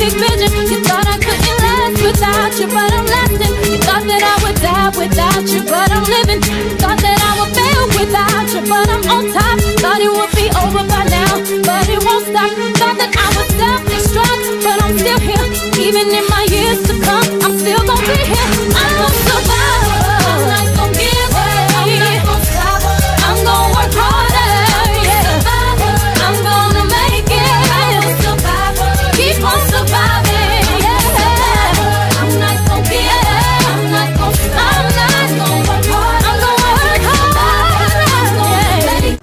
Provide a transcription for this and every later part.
big vision. You thought I couldn't last without you, but I'm lasting. You thought that I would die without you, but I'm living. Thought that I would fail without you, but I'm on top. Thought it would be over by now, but it won't stop. Thought that I would self-destruct, but I'm still here. Even in my years to come, I'm still gonna be here. I'm gonna survive. I'm not gonna give up. I'm not gonna stop. I'm gonna work harder. Yeah. I'm gonna make it. Keep on surviving. Yeah. I'm not gonna give up. I'm not gonna stop. I'm not gonna work hard. I'm gonna work hard. Yeah.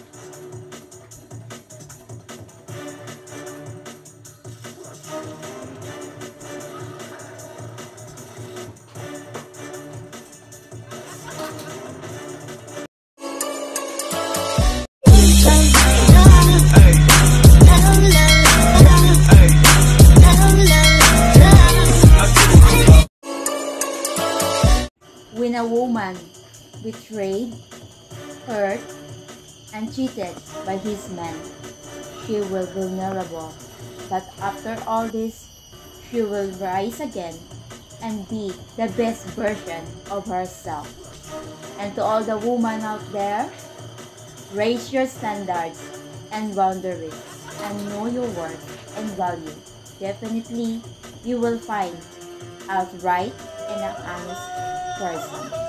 When a woman betrayed, hurt, and cheated by his man, she will be vulnerable. But after all this, she will rise again and be the best version of herself. And to all the women out there, raise your standards and boundaries and know your worth and value. Definitely, you will find out right and an honest person.